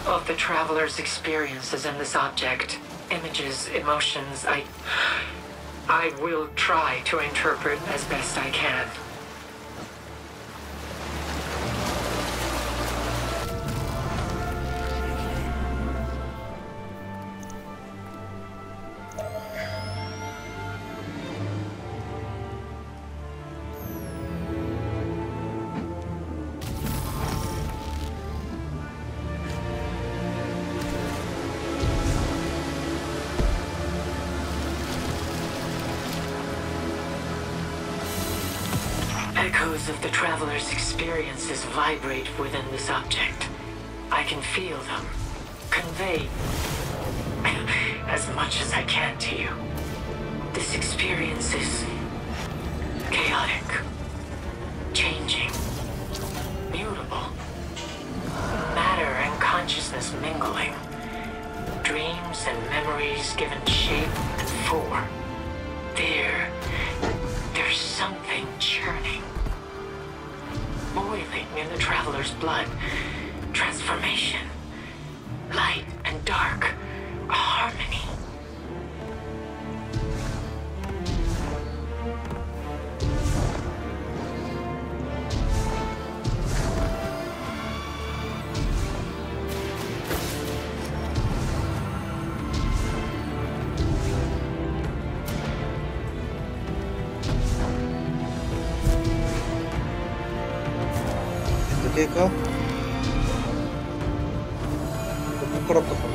of the traveler's experiences in this object. Images, emotions, I will try to interpret as best I can. Echoes of the traveler's experiences vibrate within this object. I can feel them, convey as much as I can to you. This experience is chaotic, changing, mutable. Matter and consciousness mingling. Dreams and memories given shape and form. There's something churning, boiling in the traveler's blood. Transformation, light and dark, harmony. Ikaw? Bukurap ako.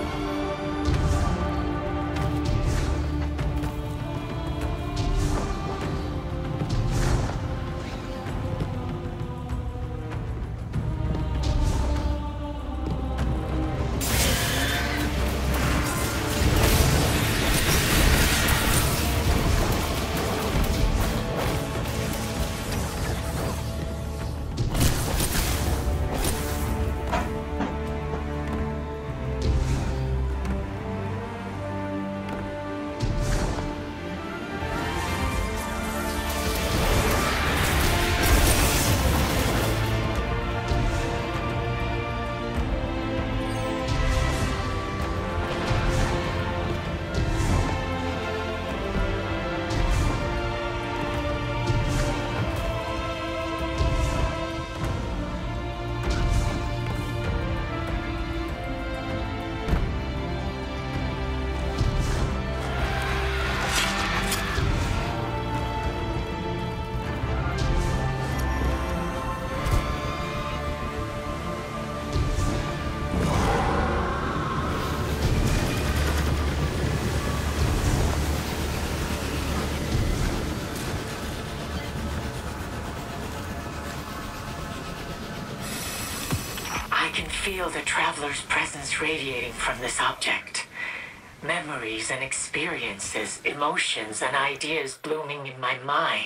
I can feel the traveler's presence radiating from this object. Memories and experiences, emotions and ideas blooming in my mind.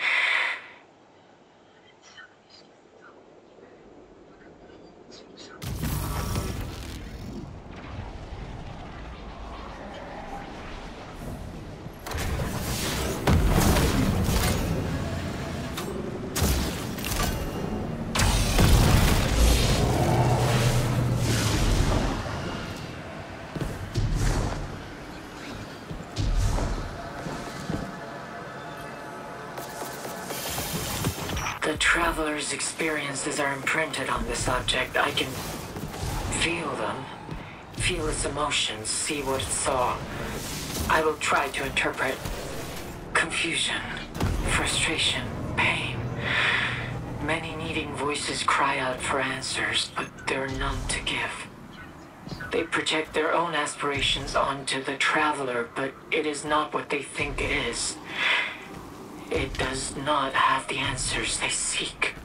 The traveler's experiences are imprinted on this object. I can feel them, feel its emotions, see what it saw. I will try to interpret confusion, frustration, pain. Many needing voices cry out for answers, but there are none to give. They project their own aspirations onto the traveler, but it is not what they think it is. It does not have the answers they seek.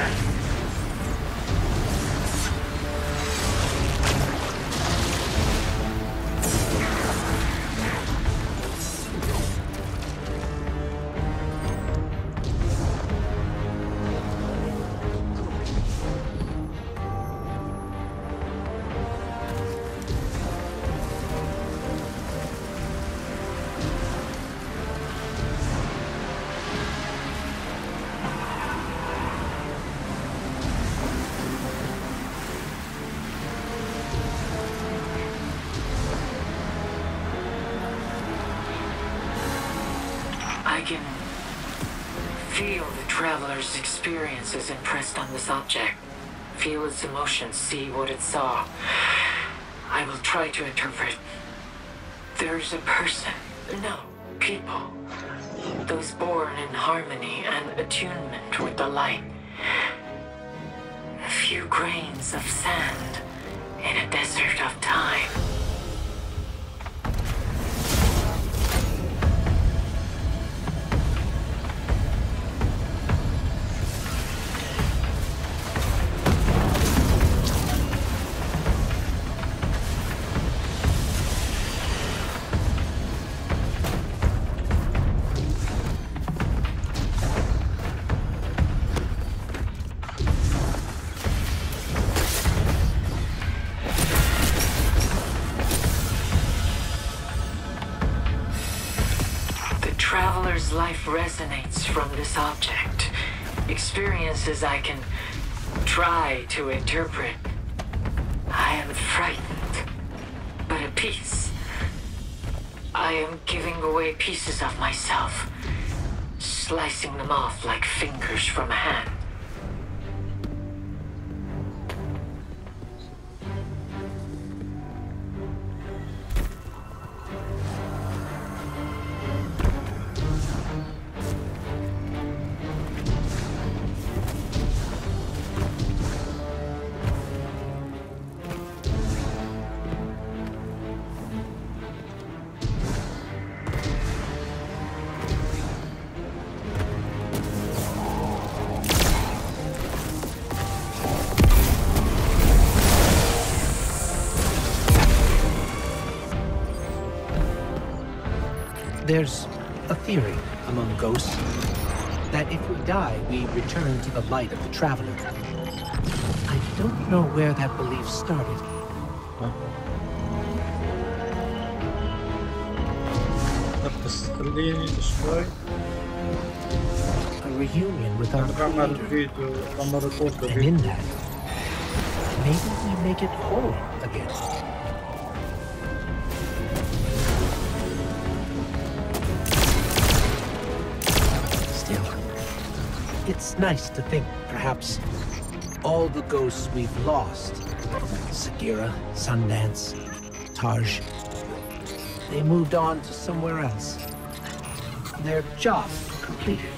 I can feel the traveler's experiences impressed on this object. Feel its emotions, see what it saw. I will try to interpret. There's a person, no, people. Those born in harmony and attunement with the light. A few grains of sand in a desert of time. Traveler's life resonates from this object. Experiences I can try to interpret. I am frightened, but at peace. I am giving away pieces of myself, slicing them off like fingers from a hand. There's a theory among ghosts that if we die, we return to the light of the Traveler. I don't know where that belief started. A reunion with our Creator. And in that, maybe we make it whole again. It's nice to think, perhaps, all the ghosts we've lost, Sagira, Sundance, Taj, they moved on to somewhere else. Their job completed.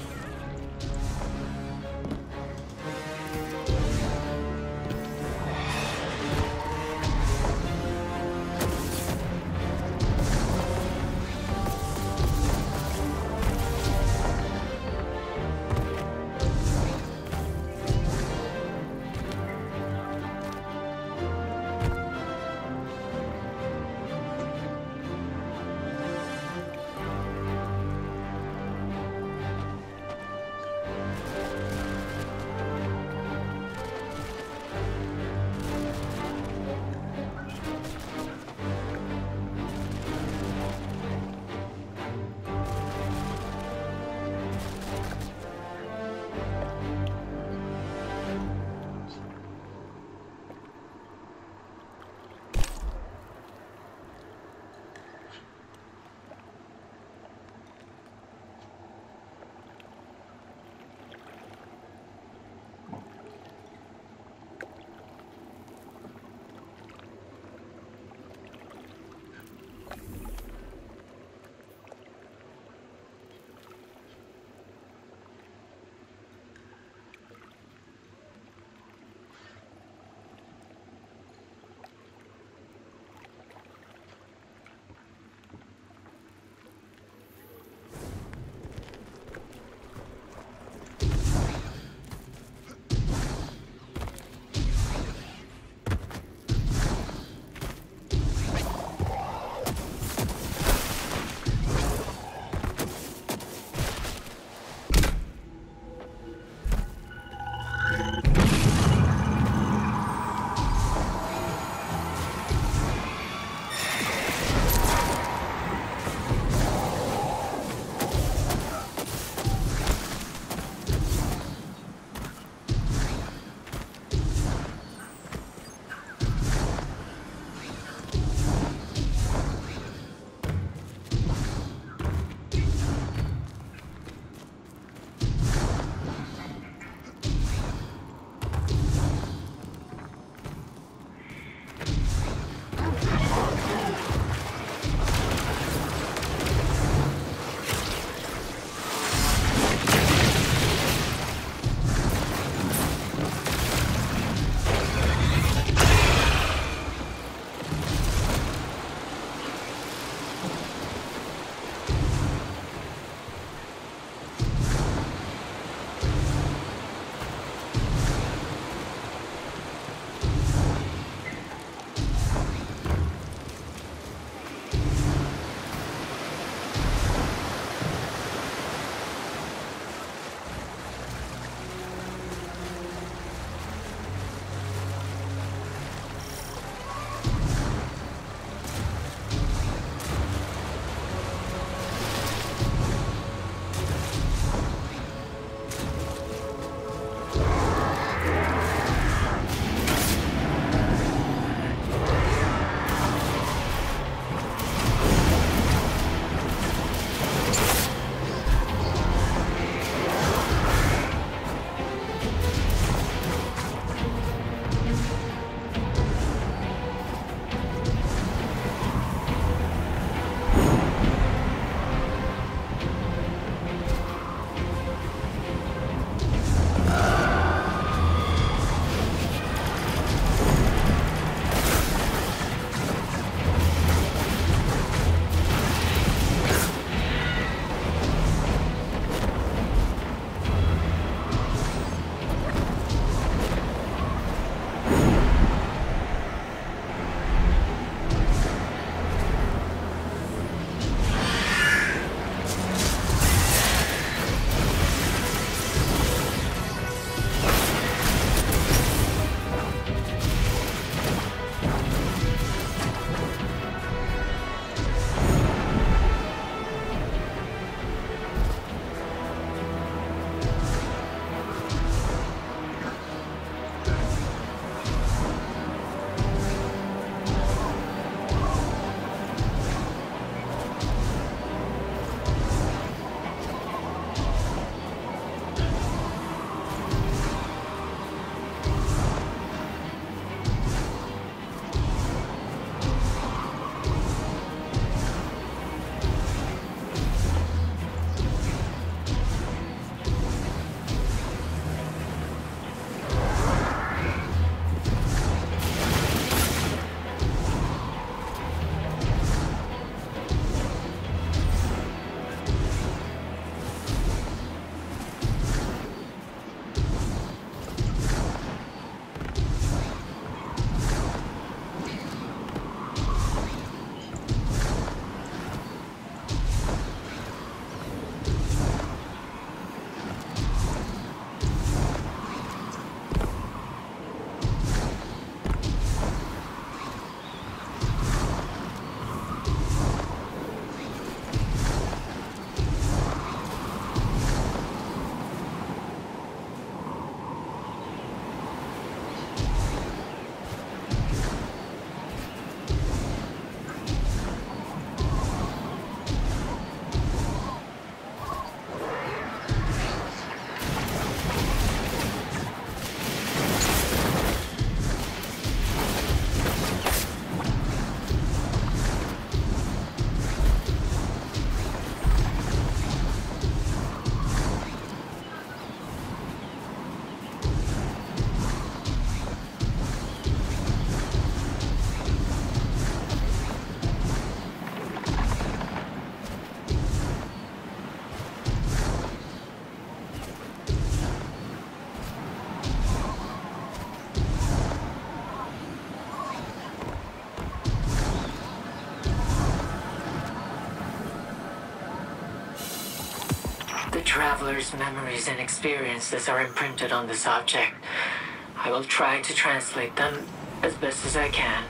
traveler's memories and experiences are imprinted on this object. I will try to translate them as best as I can.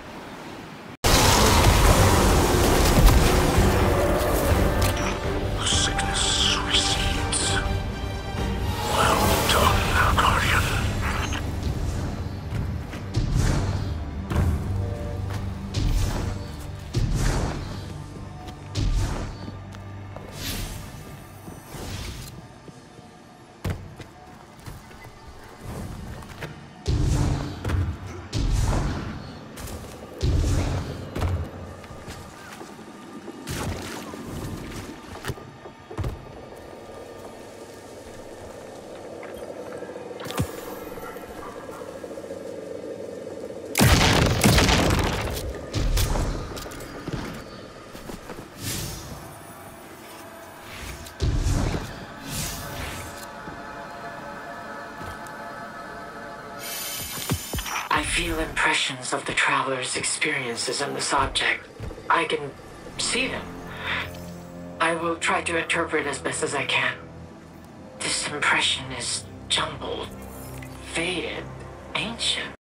The sickness recedes. Well done, Guardian. I feel impressions of the traveler's experiences in this object. I can see them. I will try to interpret as best as I can. This impression is jumbled, faded, ancient.